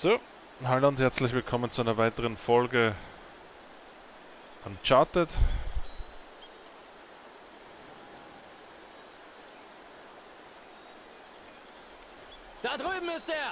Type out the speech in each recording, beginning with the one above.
So, hallo und herzlich willkommen zu einer weiteren Folge Uncharted. Da drüben ist er!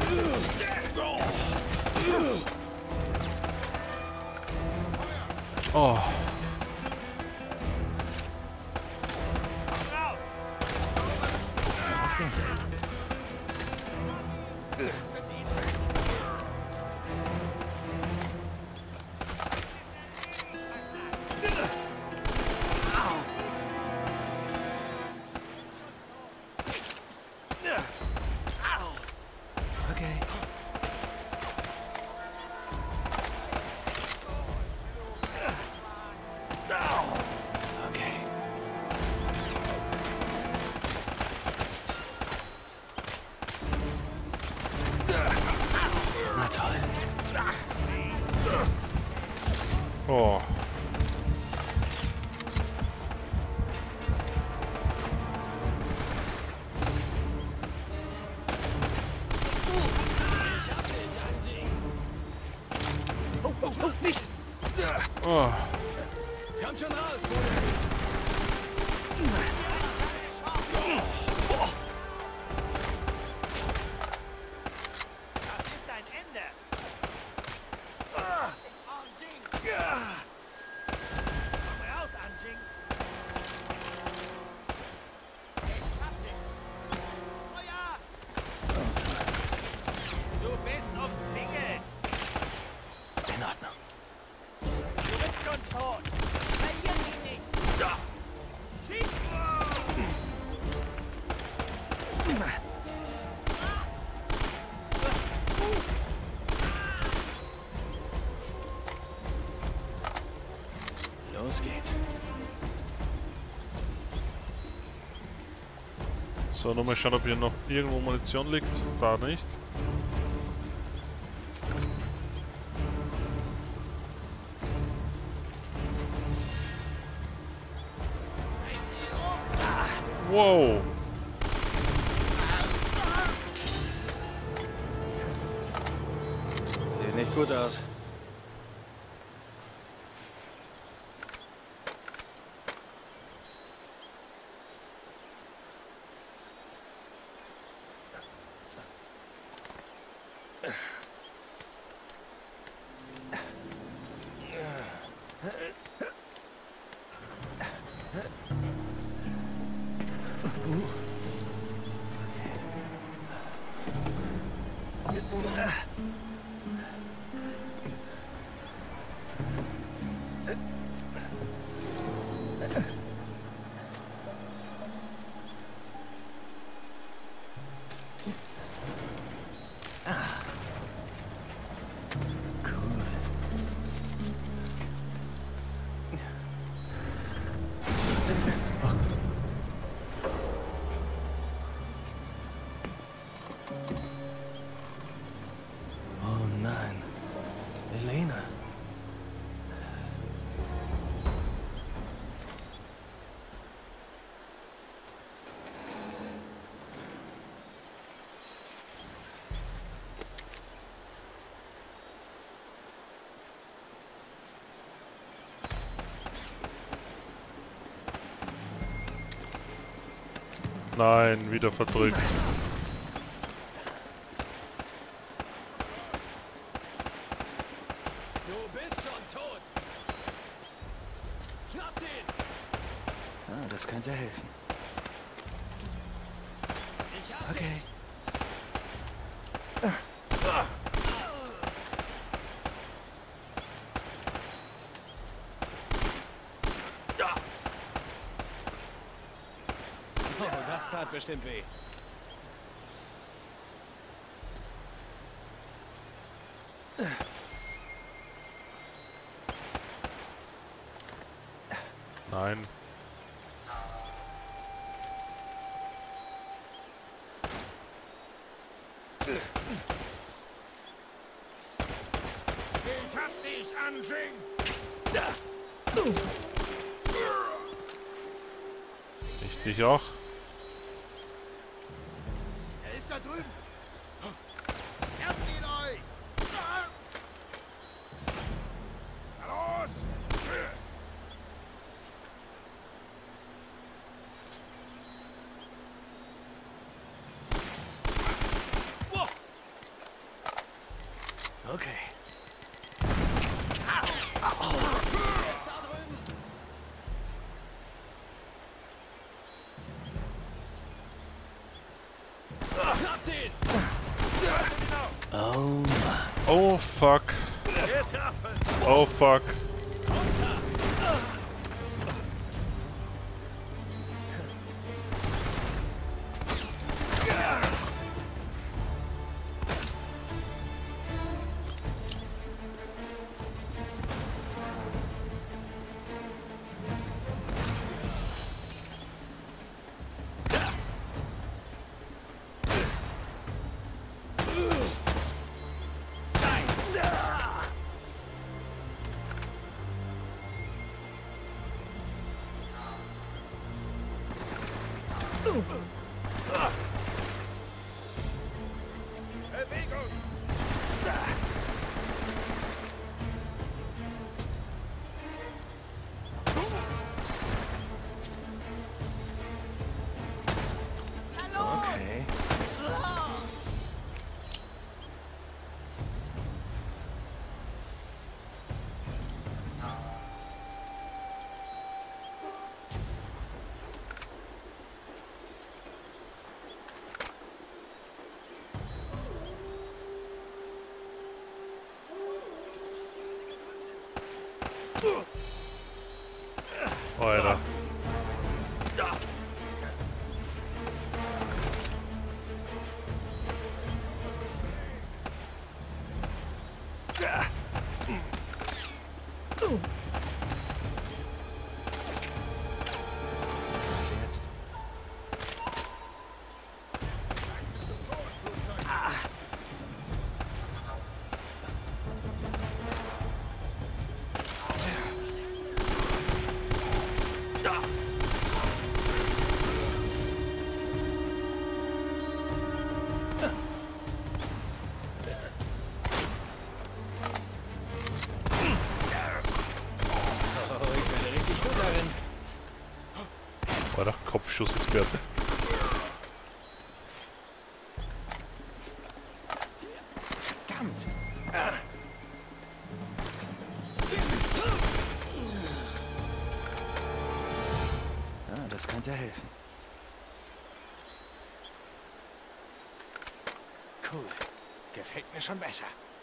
Oh. Okay. Okay. Na toll. Oh. Nicht! Oh. Komm schon raus! Das ist ein Ende. Anjing. Komm raus, Anjing. Ich hab dich. Feuer! Du bist umzingelt. In Ordnung. Du bist schon tot. Verlier dich nicht. Schieß! Los geht's. So, nochmal schauen, ob hier noch irgendwo Munition liegt. War nicht. Wow. Sieht nicht gut aus. Oh nein. Elena. Nein, wieder verdrückt. Du bist schon tot. Schnapp den. Ah, das könnte helfen. Ich hab Okay. dich. Oh, das tat bestimmt weh. Nein. Ich hab dich, Anjing. Ich dich auch. Er ist da drüben. Nervt ihn euch. Oh Mann. Oh fuck. Oh fuck. Okay. Alter. Was jetzt? Oh, ich bin richtig gut darin. Alter, Kopfschussexperte. Verdammt. Ah, das könnte helfen. Cool. Gefällt mir schon besser.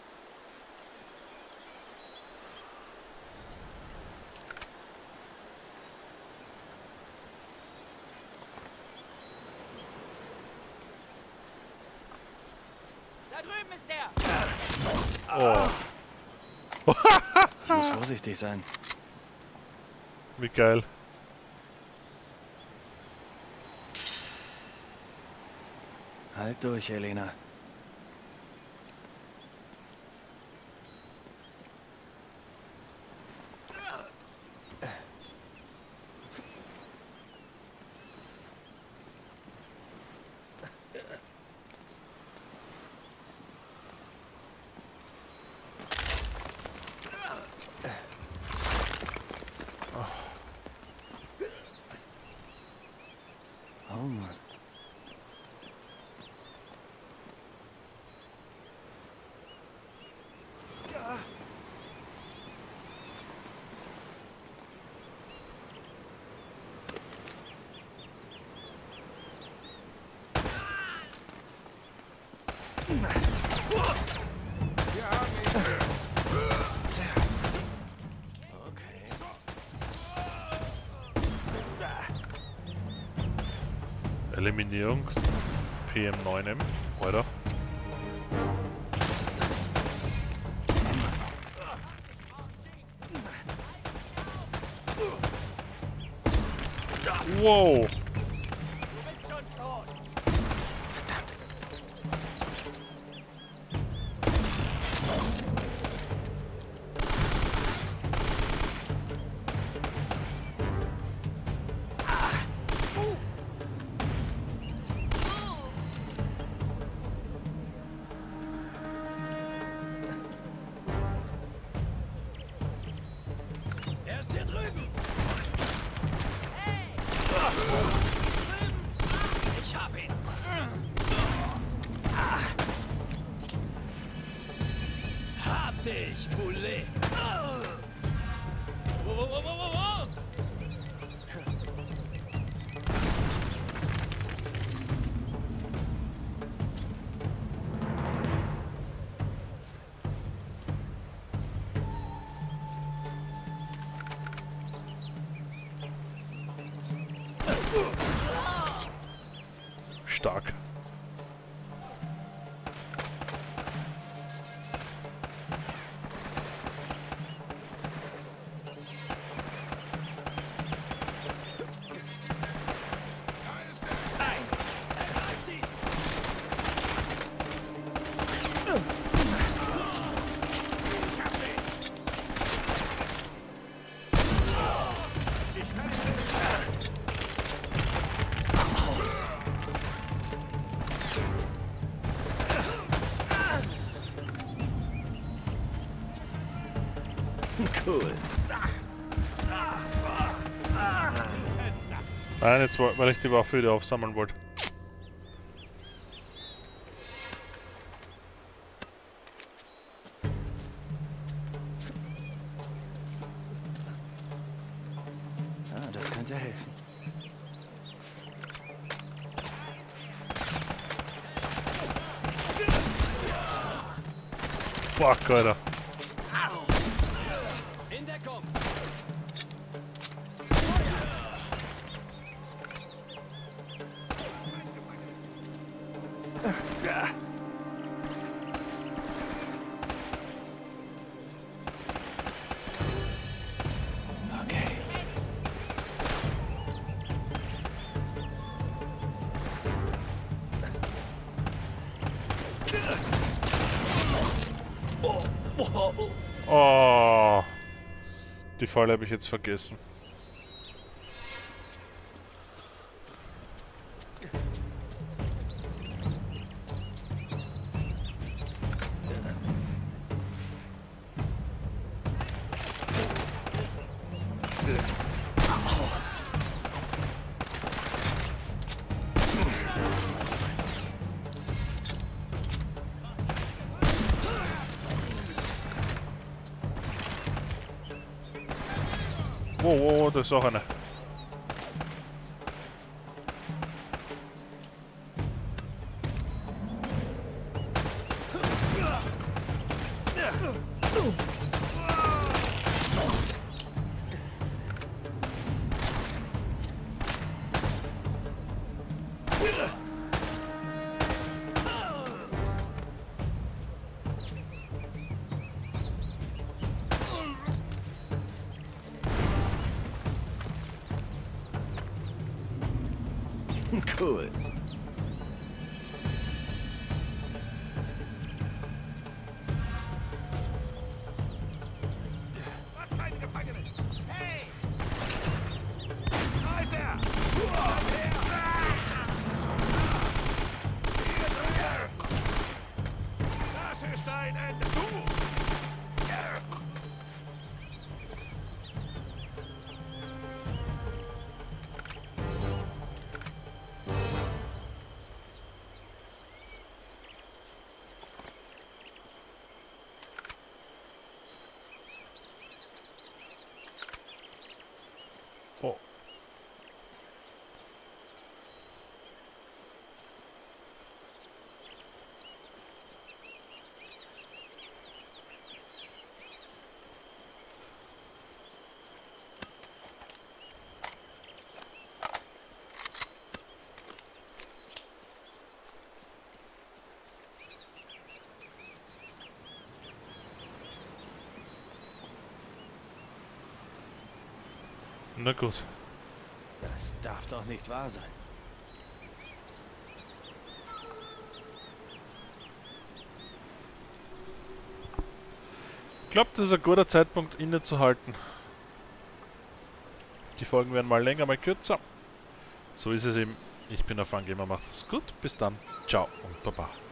Da drüben ist der! Oh, Ich muss vorsichtig sein. wie geil. Halt durch, Elena. Oh Mann. Okay. Eliminierung. PM9M. Alter. Wow. Du bist schon tot! Er ist hier drüben. Hey! Ich hab ihn. Hab dich, Boulet. Stark. Cool. Nein, jetzt weil ich die Waffe wieder aufsammeln wollte. Ah, das könnte helfen. Fuck, Alter. In Deckung! Okay. Oh. Die Falle habe ich jetzt vergessen. Oh, da ist auch eine. Cool. Was für ein Gefangenen! Hey! Da ist er! Das ist ein Ende! Oh. Na gut. Das darf doch nicht wahr sein. Ich glaube, das ist ein guter Zeitpunkt, innezuhalten. Die Folgen werden mal länger, mal kürzer. So ist es eben. Ich bin der Fangamer, macht es gut. Bis dann. Ciao und Baba.